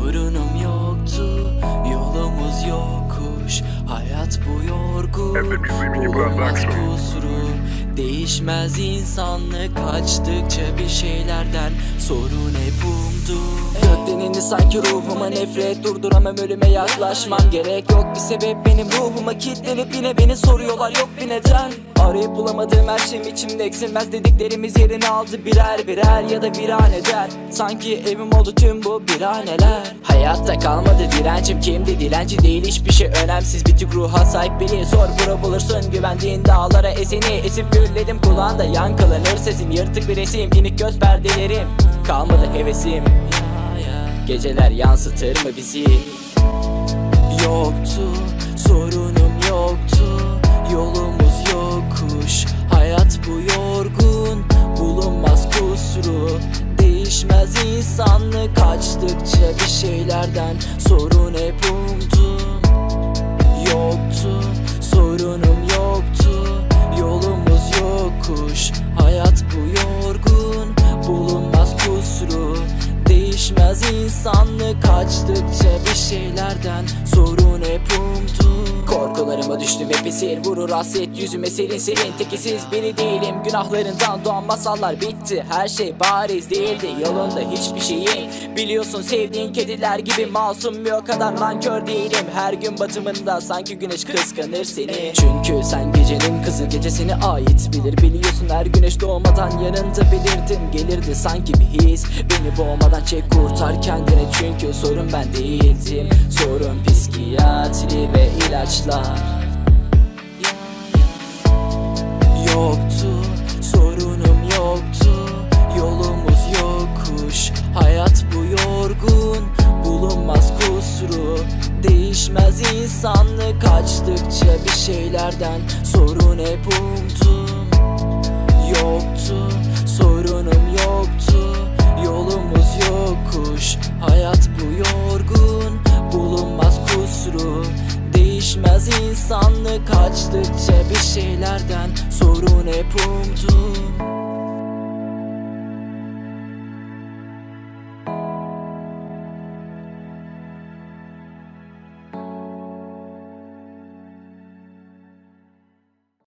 sorunum yoktu, yolumuz yokuş. Hayat bu yorgun, bulunmaz kusuru. Değişmez insanlık, kaçtıkça bir şeylerden sorun hep umdu. Gökten indi sanki ruhuma nefret, durduramam ölüme yaklaşmam gerek. Yok bir sebep benim ruhuma kilitlenip yine beni soruyorlar, yok bir neden. Arayıp bulamadığım her şeyim içimde eksilmez, dediklerimiz yerini aldı birer birer ya da viran eder. Sanki evim oldu tüm bu biraneler. Hayatta kalmadı direncim, kimdi dilenci değil, hiçbir şey önemsiz. Bir tük ruha sahip biri sor, bura bulursun güvendiğin dağlara eseni. Esip gürledim kulağında yankılanır sesim, yırtık bir resim, inik göz perdelerim. Kalmadı hevesim, geceler yansıtır mı bizi? Yoktu, sorunum yoktu, yolumuz yokuş. Hayat bu yorgun, bulunmaz kusuru. Değişmez insanlık, kaçtıkça bir şeylerden sorun hep umdum. Yoktu, sorunum yoktu, yolumuz yokuş. Hayat bu yorgun, bulunmaz kusuru. Değişmez insanlık, kaçtıkça bir şeylerden sorun hep umdum. Korkularıma düştüm hep esir, vurur hasret yüzüme serin serin. Tekisiz biri değilim, günahlarından doğan masallar bitti. Her şey bariz değildi, yolunda hiçbir şeyin. Biliyorsun sevdiğin kediler gibi masum, bir o kadar nankör değilim. Her gün batımında sanki güneş kıskanır seni. Çünkü sen gecenin kızı, gecesine ait bilir. Biliyorsun her güneş doğmadan yanında belirdim. Gelirdi sanki bir his, beni boğmadan çek kurtar kendine. Çünkü sorun ben değildim, sorun psikiyatri ve ilaçlar. Yoktu, sorunum yoktu, yolumuz yokuş. Hayat bu yorgun, bulunmaz kusuru. Değişmez insanlık, kaçtıkça bir şeylerden sorun hep umdum. Yoktu, sorunum yoktu, yolumuz yokuş. Hayat bu yorgun, bulunmaz kusuru. Değişmez insanlık, kaçtıkça bir şeylerden sorun hep umdum.